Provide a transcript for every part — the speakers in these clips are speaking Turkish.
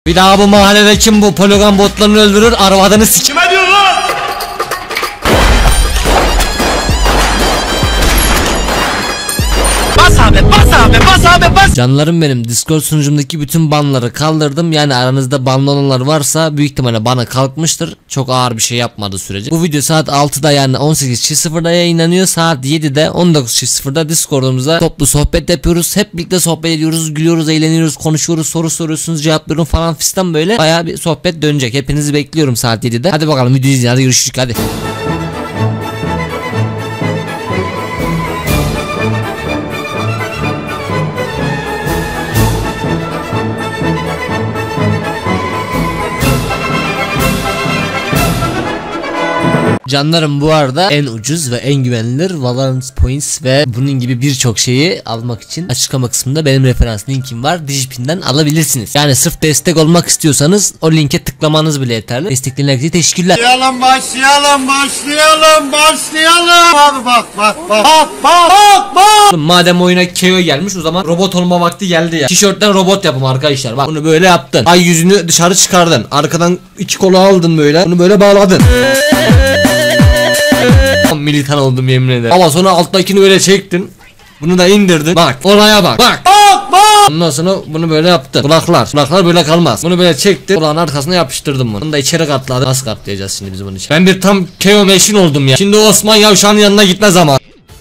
Bir daha bu mahallede kim bu poligon botlarını öldürür arvadını sikime diyor lan. Bas abi bas abi bas abi bas. Canlarım benim, Discord sunucumdaki bütün banları kaldırdım. Yani aranızda banlı olanlar varsa büyük ihtimalle bana kalkmıştır. Çok ağır bir şey yapmadığı sürece. Bu video saat 6'da yani 18.00'da yayınlanıyor. Saat 7'de 19.00'da Discord'umuzda toplu sohbet yapıyoruz. Hep birlikte sohbet ediyoruz, gülüyoruz, eğleniyoruz, konuşuyoruz, soru soruyorsunuz, cevaplıyorum falan fistan böyle. Bayağı bir sohbet dönecek. Hepinizi bekliyorum saat 7'de. Hadi bakalım videoyu izleyin, hadi görüşürüz, hadi. Canlarım, bu arada en ucuz ve en güvenilir Valorant Points ve bunun gibi birçok şeyi almak için açıklama kısmında benim referans linkim var. Digipin'den alabilirsiniz. Yani sırf destek olmak istiyorsanız o linke tıklamanız bile yeterli. Destekleriniz için teşekkürler. Başlayalım. Abi bak. Madem oyuna KO gelmiş, o zaman robot olma vakti geldi ya. Tişörtten robot yapım arkadaşlar. Bak, bunu böyle yaptın. Ay yüzünü dışarı çıkardın. Arkadan iki kolu aldın böyle. Bunu böyle bağladın. Militan oldum yemin ederim. Ama sonra alttakini böyle çektin. Bunu da indirdin. Bak oraya bak. Bak. Ondan sonra bunu böyle yaptın. Kulaklar böyle kalmaz. Bunu böyle çektin. Kulağın arkasına yapıştırdım bunu. Bunu da içeri katladı. Nasıl katlayacağız şimdi biz bunu için? Ben bir tam KO meşin oldum ya. Şimdi Osman Yavşan'ın yanına gitme zaman.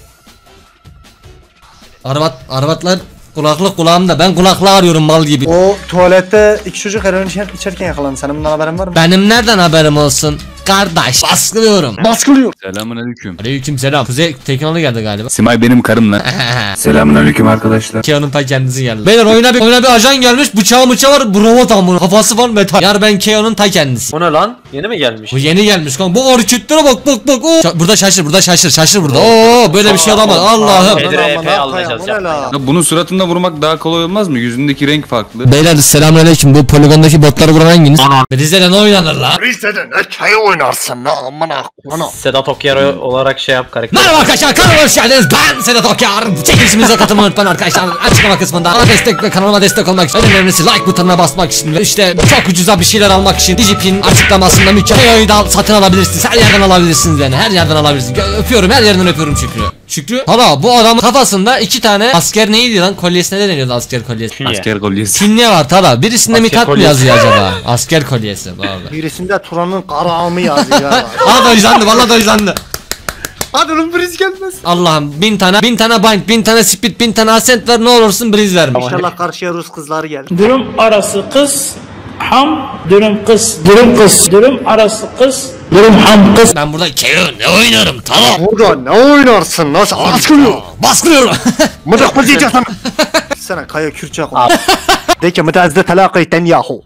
Arabatlar kulağımda. Ben kulaklığı arıyorum mal gibi. O tuvalette iki çocuk eroin içerken yakalandı. Senin bundan haberin var mı? Benim nereden haberim olsun? Kardeş baskılıyorum. Selamünaleyküm. Aleykümselam. Kuzey Tekinoğlu geldi galiba. Simay benim karım lan. Selamünaleyküm arkadaşlar. Keo'nun ta kendisi geldi. Beyler oyuna bir ajan gelmiş. Bıçağı var. Bu robot amına. Kafası var metal. Yar ben Keo'nun ta kendisi. O ne lan? Yeni mi gelmiş? Bu yeni gelmiş kanka. Bu hareketlere bak. Burada şaşır burada. Oo böyle bir şey olamaz. Allah'ım. Bunun suratında vurmak daha kolay olmaz mı? Yüzündeki renk farklı. Beyler selamünaleyküm. Bu poligondaki botları vuran hanginiz? Rize'de ne oynanır la? Rize'de ne çayı oynarsın la amına. Sedat Okyar olarak şey yap karakter. Merhaba arkadaşlar, kanalıma hoş geldiniz. Ben Sedat Okyar. Çekilişimize katılmayı unutmayın arkadaşlar. Açıklama kısmında bana destek ve kanalıma destek olmak için önemlisi like butonuna basmak için ve işte çok ucuza bir şeyler almak için Digipin açıklamasında mükemmel da satın alabilirsiniz. Her yerden alabilirsiniz yani. Her yerden alabilirsiniz. Öpüyorum, her yerden öpüyorum Şükrü. Hala bu adamın kafasında iki tane asker neydi lan? Kolyesine ne deniyordu asker kolyesi? Asker kolyesi. Kinye var tada. Birisinde Mithat mı yazıyor acaba? Asker kolyesi bu arada. Birisinde Turan'ın karamı yazıyor. Aa dojlandı, valla dojlandı. Hadi oğlum briz gelmez. Allah'ım 1000 tane bind, 1000 tane speed, 1000 tane ascent ver, ne olursun breeze verme. İnşallah karşıya Rus kızları gelir. Durum arası kız, ham, durum kız, durum kız, durum arası kız, durum ham kız. Ben burada KO ne oynarım tamam. Burada ne oynarsın nasıl Baskılıyorum. Mıdık mı diyeceksin? Sana kaya Kürtçe konuş. De ki müteazzide telakayten yahu.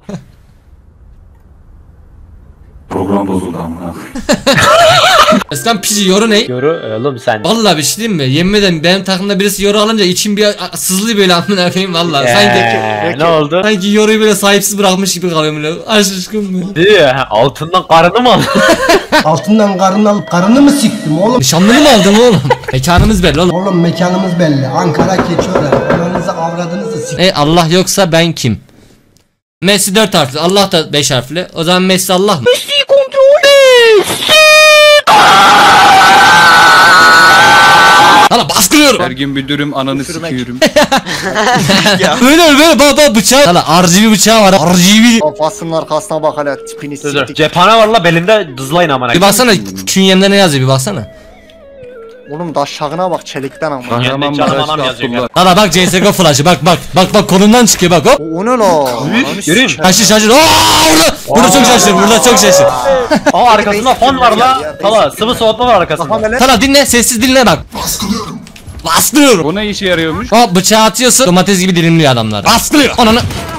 Program bozuldu amına. Eskiden pici yoru ne? Yoru oğlum sen. Vallahi bir şey diyeyim mi? Yemin ederim benim takımda birisi yoru alınca içim bir sızlıyor böyle amına koyayım vallahi. Sanki ne oldu? Sanki yoruyu böyle sahipsiz bırakmış gibi kalıyorum böyle. Aşkım ya. Diyor altından karını mı aldın? Altından karını alıp karını mı siktim oğlum? Nişanlını mı aldın oğlum? Mekanımız belli oğlum. Oğlum mekanımız belli. Ankara Keçiören. Ananızı avradınızı siktim. Allah yoksa ben kim? Messi 4 harfli, Allah da 5 harfli. O zaman Messi Allah mı? Messi kontrol et. Hala baskılıyorum. Her gün bir dürüm ananı sikiyorum. Böyle baba bıçağı. Hala RGB bıçağı var. RGB. Kafasının arkasına bak hala tipini siktik. Cephane var la belinde dızlayın amına. Bir baksana künyemde ne yazıyor bir baksana. Oğlum daşşağına bak çelikten ama. Kahraman Maraşlı Abdullah. Hala bak CSGO flash'ı bak kolundan çıkıyor bak hop. O ne la? Yürüyün. Şaşır. Burada çok şaşır. Aa arkasında fon var la. Tala sıvı soğutma var arkasında. Hala dinle, sessiz dinle bak. Bastırıyorum. Bu ne işe yarıyormuş? O bıçağı atıyorsun, domates gibi dilimliyor adamlar. Bastırıyor. Ananı.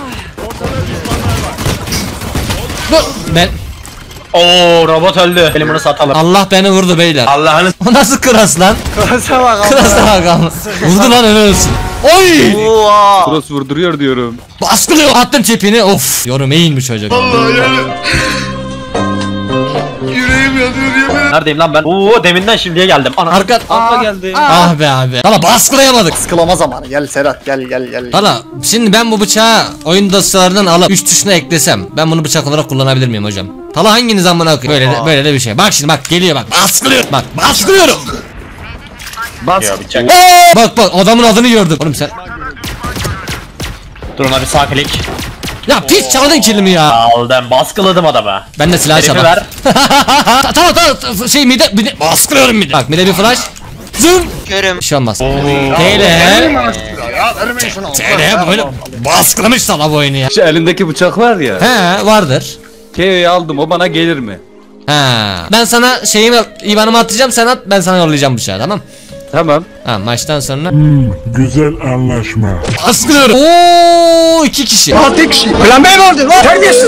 Dur. Ben. Oo robot öldü. Benim bunu satalım. Allah beni vurdu beyler. Allah'ını. O nasıl kras lan? Krasa bak. Krasa bak ama. Vurdu lan öyle olsun. Oy! Cross vurduruyor diyorum. Baskılıyor. Attım çepini. Of. Yorum eğilmiş çocuk. Yüreğim Neredeyim lan ben? Oo deminden şimdiye geldim. Ana. Arka geldi. Ah be abi. Valla baskılayamadık. Sıkılama zamanı. Gel Serhat gel. Valla şimdi ben bu bıçağı oyun dosyalarından alıp 3 tuşuna eklesem ben bunu bıçak olarak kullanabilir miyim hocam? Tala hanginiz amına koyayım? Böyle de bir şey. Bak şimdi bak geliyor bak. Baskılıyorum. Bak baskılıyorum. Ya bıçak. Bak adamın adını gördüm. Oğlum sen. Durun abi sağ klik. Ya piç çaldın kilimi ya. Aldım baskıladım adamı. Ben de silah Herifi çaldım. ver. Tamam şey mide baskılıyorum mide. Bak mide bir flash. Zım. Körüm. Bir şey olmaz. TL böyle baskılamış sana bu oyunu ya. Şu elindeki bıçak var ya. He vardır. KO'yu aldım, o bana gelir mi? Ha. Ben sana şeyimi IBAN'ımı atacağım sen at ben sana yollayacağım bıçağı tamam. Tamam. Ha maçtan sonra Güzel anlaşma. baskılıyorum. Oo 2 kişi. Tek kişi. Plan B mi oldu lan? Terbiyesiz.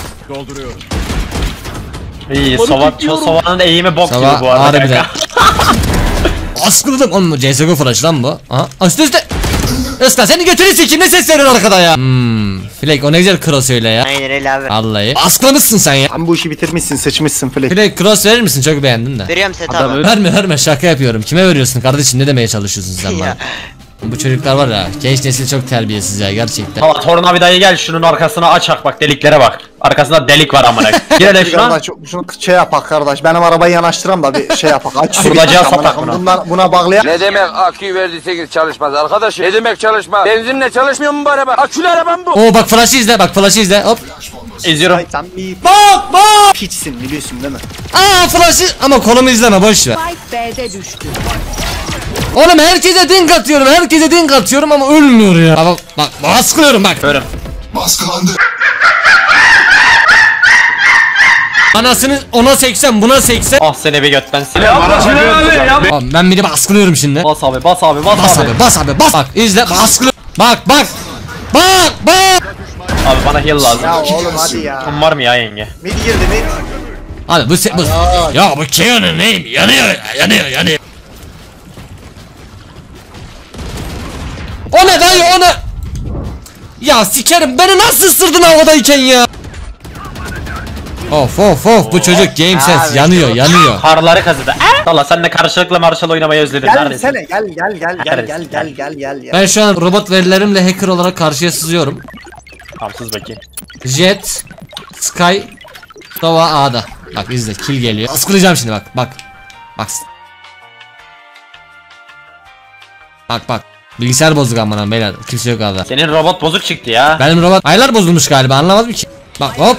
İyi Sova'nın eğimi bok gibi Sabah bu arada. harbiden. Baskıladım oğlum CSGO flash lan bu. Aha üstte. Özkan seni götürü sikim ne ses veriyorsun arkada ya. Flake o ne güzel cross öyle ya. Aynen öyle abi. Vallahi. Baskılamışsın sen ya. Sen bu işi bitirmişsin, sıçmışsın Flake. Flake cross verir misin çok beğendim de. Veriyorum set Adam abi. öyle. Verme şaka yapıyorum. Kime veriyorsun kardeşim ne demeye çalışıyorsun sen bana? Ya. Bu çocuklar var ya genç nesil çok terbiyesiz ya gerçekten. Tamam tornavidayı gel şunun arkasına açak bak deliklere bak. Arkasında delik var amına. Gir hele şuna. Kardeş şunu şey yapak kardeş. Benim arabayı yanaştıram da bir şey yapak. Aç şu Fırlacağı bir- satak amına- buna. Buna bağlayak. Ne demek aküyü verdiyse git çalışmaz arkadaş. Ne demek çalışma? Benzinle çalışmıyor mu bu araba? Akülü arabam bu. Oo bak flash'ı izle bak flash'ı izle hop. İzliyorum. Ay sen bir Bak. piçsin biliyorsun değil mi? Aa flash'ı ama kolumu izleme boş ver. B'de düştü. Oğlum herkese dink atıyorum ama ölmüyor ya. Bak baskılıyorum bak. Görüm. Anasını ona 80 buna 80. Ah seni bir göt ben seni. Oğlum ben biri baskılıyorum şimdi. Bas abi bas abi bas, Bas abi. abi bas abi bas. Bak izle baskılıyorum. Bak. Abi bana heal lazım. Ya oğlum hadi ya. Kum var mı ya yenge? Mid girdi mid. Abi bu ya bu Keanu neyim? Yanıyor. O ne dayı o ne? Ya sikerim beni nasıl ısırdın havadayken ya? Of bu çocuk game sense yanıyor. Karları kazıdı. Valla sen de karşılıklı marşal oynamayı özledin neredesin? Gel. Ben şu an robot verilerimle hacker olarak karşıya sızıyorum. Tamam sız bakayım. Jet, Sky, Dova A'da. Bak izle kill geliyor. Baskılayacağım şimdi bak. Bak. Bilgisayar bozuk amına beyler. Kimse yok A'da. Senin robot bozuk çıktı ya. Benim robot aylar bozulmuş galiba anlamadım ki. Bak hop.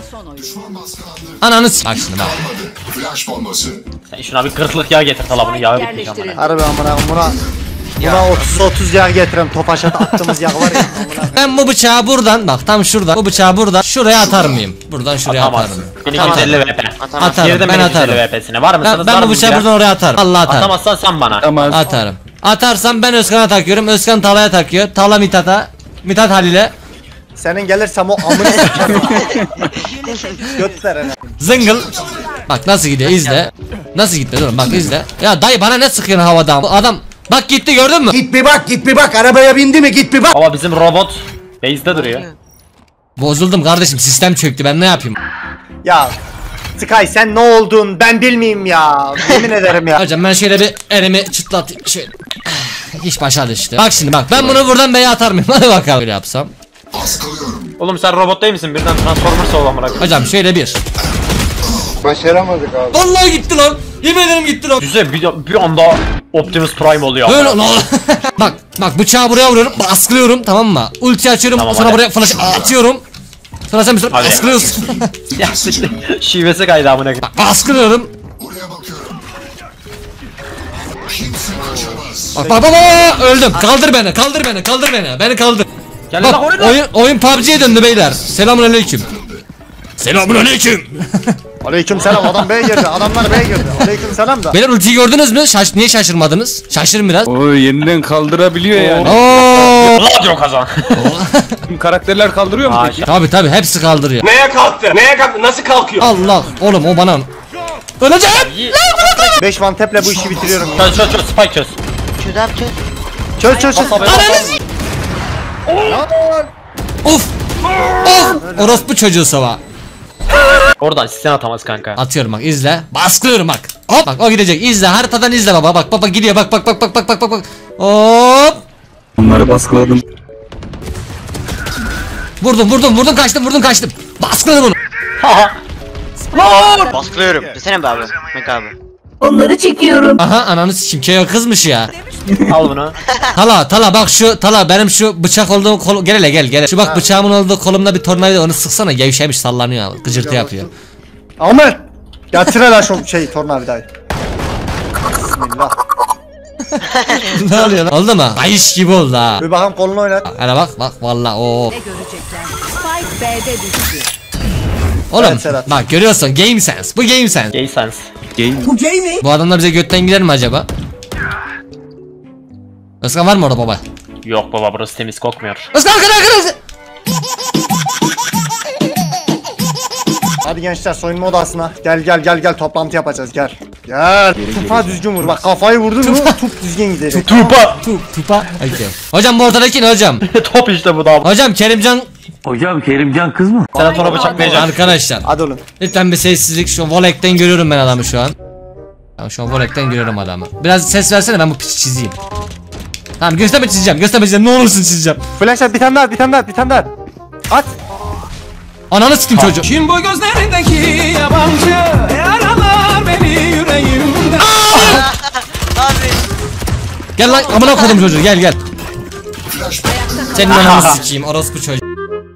Ananı bak şimdi bak. Sen şuna bir kırklık yağ getir tala bunu yağı bitmiş amına. Harbi amına buna 30 yağ getirem topaşa attığımız yağ var ya amına. Ben bu bıçağı buradan bak tam şurada bu bıçağı buradan şuraya atar mıyım? Buradan şuraya atar Atamazsın. mıyım? 1250 VP. Atarım Girdim ben 1250 atarım. VP'sine. Var mısınız? Ben Var bu mı bıçağı ya? buradan oraya atarım. Allah atarım. Atamazsan sen bana. Tamam. Atarım. Atarsam ben Özkan'a takıyorum. Özkan Tala'ya takıyor. Tala Mithat'a. Mithat Halil'e. Senin gelirsem o amını sikerim. Götler hele. Zıngıl. Bak nasıl gidiyor izle. Nasıl gitti dur bak izle. Ya dayı bana ne sıkıyorsun havadan? Bu adam bak gitti gördün mü? Git bir bak arabaya bindi mi git bir bak. Ama bizim robot base'de duruyor. Bozuldum kardeşim sistem çöktü ben ne yapayım? Ya Sky sen ne oldun ben bilmeyeyim ya. Yemin ederim ya. Hocam ben şöyle bir elimi çıtlatayım şöyle. Hiç başa düştü. Bak şimdi bak ben bunu buradan B'ye atar mıyım? Hadi bakalım böyle yapsam. Oğlum sen robot değil misin? Birden Transformers ol amına. Hocam şöyle bir. Başaramadık abi. Vallahi gitti lan. Yemin ederim gitti lan. Güzel bir anda Optimus Prime oluyor. Böyle lan. bak bıçağı buraya vuruyorum. Baskılıyorum tamam mı? Ulti açıyorum. Tamam, sonra hadi. buraya flash atıyorum. Sonra sen bir sonra Hadi. baskılıyorsun. Şivesi kaydı amına. Bak baskılıyorum. Bak öldüm. Kaldır beni. Beni kaldır. Gel Bak lan oyna. oyun PUBG'ye döndü beyler. Selamünaleyküm. Selamünaleyküm. Aleyküm selam adam B'ye girdi. Adamlar B'ye girdi. Aleyküm selam da. Beyler ultiyi gördünüz mü? Niye şaşırmadınız? Şaşırın biraz. O yeniden kaldırabiliyor yani. Oo. Radyo kazan. Tüm karakterler kaldırıyor mu peki? Tabi hepsi kaldırıyor. Neye kalktı? Nasıl kalkıyor? Allah oğlum o bana. Öleceğim. 5 one tap'le bu işi bitiriyorum. Çöz Spike çöz. Çöz. Çöz. Of. Orospu çocuğu sava. Oradan sen atamaz kanka. Atıyorum bak izle. Baskılıyorum bak. Hop bak o gidecek. İzle haritadan izle baba. Bak baba gidiyor bak. Hop. Onları baskıladım. Vurdum kaçtım. Baskıladım onu. Baskılıyorum. Desene be abi. Mek abi. Aha ananı sikeyim. Keo kızmış ya. Al bunu. Tala bak şu Tala benim şu bıçak olduğum kol gel hele gel. Şu bak bıçağımın olduğu kolumda bir tornavida onu sıksana gevşemiş sallanıyor abi. Gıcırtı yapıyor. Ahmet. Getir hele şu tornavidayı. Bismillah. Ne oluyor lan? Oldu mu? Kayış gibi oldu ha. Bir bakalım kolunu oynat. Hele bak valla o. Spike B'de düştü. Oğlum Evet, Serhat. bak görüyorsun game sense. Bu game sense. Gay sense. Bu adamlar bize götten gider mi acaba? Özkan var mı orada baba? Yok baba burası temiz kokmuyor. Özkan arkada. Hadi gençler soyunma odasına. Gel toplantı yapacağız gel. Gel. Tupa düzgün vur. Bak kafayı vurdun mu tup düzgün gidecek. Tupa. Tupa. Okay. Hocam bu ortadaki ne hocam? Top işte bu da. Hocam Kerimcan. Sen sonra bıçaklayacaksın. Arkadaşlar. Hadi oğlum. Lütfen bir sessizlik. Şu Volek'ten görüyorum ben adamı şu an. Tamam şu an Volek'ten görüyorum adamı. Biraz ses versene ben bu piçi çizeyim. Tamam gösterme çizeceğim. Ne olursun çizeceğim. Flash'a bir tane daha. At. Ananı sikim çocuğu. Kim bu gözlerindeki yabancı yaralar beni yüreğimde. Abi. Gel lan amına koydum çocuğu gel. Senin ananı sikeyim orospu çocuğu.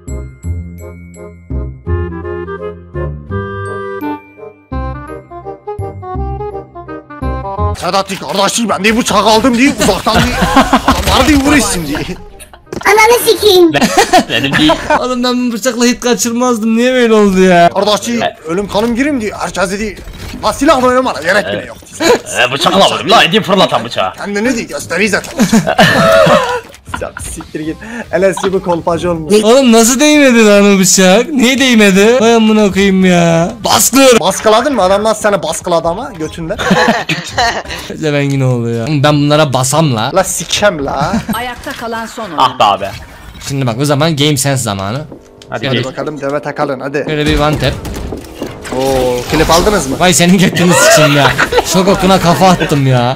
Sedat diye kardeşim ben diye bıçak aldım diye uzaktan diye. Adamlar diye vurursun diye. Ananı sikeyim. Benim değil. Oğlum ben bu bıçakla hit kaçırmazdım niye böyle oldu ya? Kardeşim ölüm kanım girim diye. Herkes dedi. Ha silahla oynamana gerek bile yok. Bıçakla vurdum la edeyim fırlatan bıçağı. Kendini diye gösteriyi zaten. Ya siktir git. LSD kolpacı olmuş. Oğlum nasıl değmedi lan o bıçak? Niye değmedi? Vay amına koyayım ya. Baskılıyorum. Baskıladın mı? Adam nasıl seni baskıladı ama götünden. Ben yine oluyor. Ben bunlara basam la. La sikem la. Ayakta kalan son oyun. Ah be abi. Şimdi bak o zaman game sense zamanı. Hadi Hadi gel. bakalım deve takalın hadi. Böyle bir one tap. Oo klip aldınız mı? Vay senin götünü sıçayım ya. Şok okuna kafa attım ya.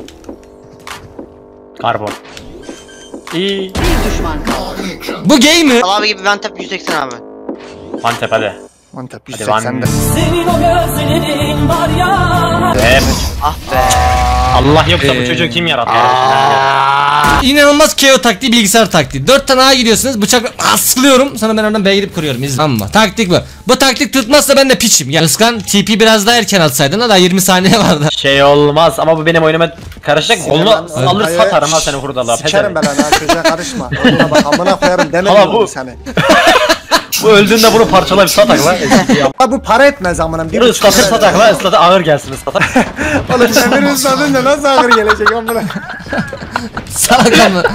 Karbon. İyi. Bir düşman kaldı. Bu game mi? Al abi gibi ben tap 180 abi. Antep hadi. Mantap Hadi 180'de. Senin o gözlerin var ya. Ah be. Allah yoksa bu çocuğu kim yarattı yani? İnanılmaz KO taktiği bilgisayar taktiği. 4 tane A gidiyorsunuz bıçakla asılıyorum. Sonra ben oradan B'ye gidip kuruyorum. İzle. Ama taktik bu. Bu taktik tutmazsa ben de piçim. Ya Özkan TP biraz daha erken atsaydın da daha 20 saniye vardı. Şey olmaz ama bu benim oyunuma karışacak. Kolunu Sikerim alır ben- satarım ha seni hurdalığa. Sikerim ben ha çocuğa karışma. Ona bak amına koyarım demedim Ama bu- mi seni. Bu öldüğünde bunu parçalayıp satak lan. Ha bu para etmez amına. Bunu ıslatır satak lan ıslatır ağır gelsin ıslatak. Oğlum demir ısladın da nasıl ağır gelecek amına. Salak mı?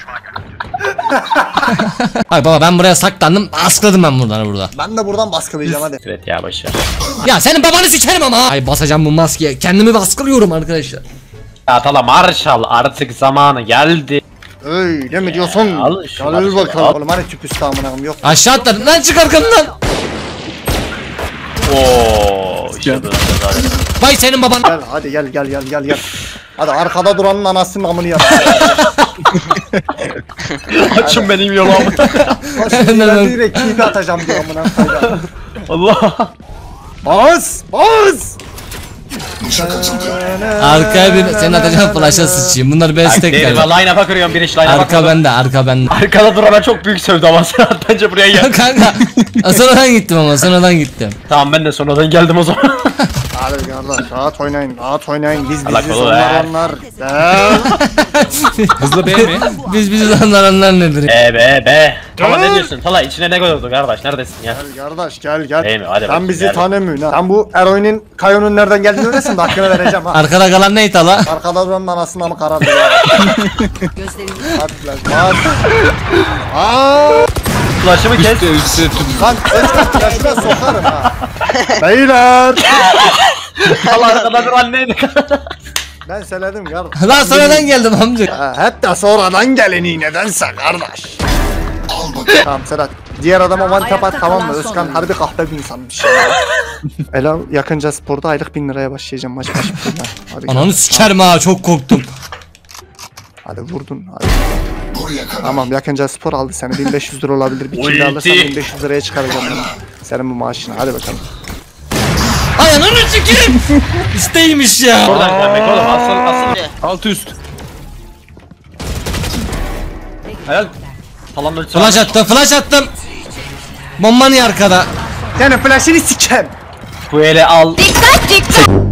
Bak baba ben buraya saklandım. Askıladım ben buradan burada. Ben de buradan baskılayacağım hadi. Evet ya başla. Ya senin babanı sikerim ama. Ay basacağım bu maskeye. Kendimi baskılıyorum arkadaşlar. Ya Tala Marshall artık zamanı geldi. Öyle mi diyorsun? al şunu, al Gel şunu, bakalım. al. Oğlum hani tüp üstü amına koyayım yok. Aşağı atladın lan çık arkamdan. Ooo işte böyle. Vay senin baban. Gel hadi gel. Hadi arkada duranın anasının amını yap. Açın benim yolumu. Ben direkt kipi atacağım diyor amına koyayım. Allah. Bas! Arkaya bir senin atacağın flash'a sıçayım. Bunlar best tek Derime galiba. line-up'a kırıyorum bir iş line-up'a Arka kırıyorum. bende. Arkada durana çok büyük sövdü ama sen bence buraya gel. Kanka. Sonradan gittim. Tamam ben de sonradan geldim o zaman. Hadi kardeş rahat oynayın. Biz Allah biziz koru ver. onlar. Hızlı B mi? Biz onlar nedir? Be. Ama ne diyorsun? Tala içine ne koyuldu kardeş? Neredesin ya? Gel kardeş gel. Değil mi? Hadi Sen bakayım, bizi gel. tanımıyorsun ha. Sen bu eroinin Kayon'un nereden geldiğini öğrensin de hakkını vereceğim ha. Arkada kalan neydi hala? Arkada duranın anasını mı karardı ya. Gözlerini Hadi lan. Aaa. Flash'ımı kes. Lan yaşına sokarım ha. Beyler. Tala arkada duran neydi? Ben söyledim kardeş. Lan sonradan geldim amca. Hep de sonradan geleni nedense kardeş. Tamam Sedat. Diğer adama one tap at, Ayakta tamam mı? kalan Özkan son harbi kahpe bir insanmış ya. Ela yakınca sporda aylık 1000 liraya başlayacağım maç başı. Hadi gel. Ananı sikerim ha, çok korktum. Hadi vurdun hadi. Tamam yakınca spor aldı seni 1500 lira olabilir. Bir kilo alırsan 1500 liraya çıkaracağım bunu. Senin bu maaşını hadi bakalım. Ay ananı sikerim. İsteymiş ya. Oradan gelmek oğlum. Asıl. Altı üst. Helal. Falan ölçü. Flash attım. Bomba niye arkada? Senin flash'ını sikem. Bu eli al. Dikkat dikkat.